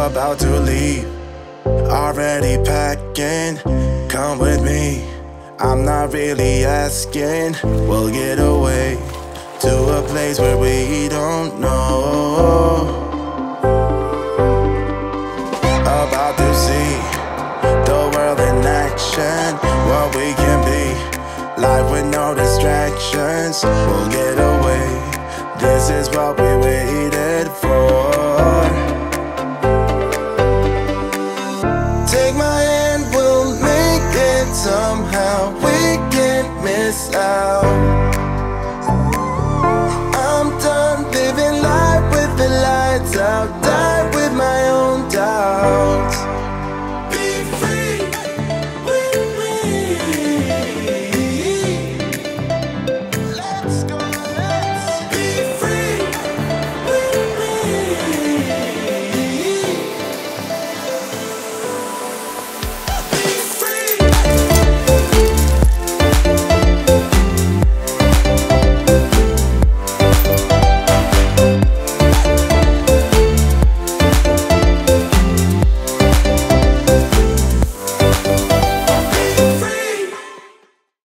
about to leave, already packing. Come with me, I'm not really asking. We'll get away to a place where we don't know. About to see the world in action, what we can be, life with no distractions. We'll get away, this is what we waited for.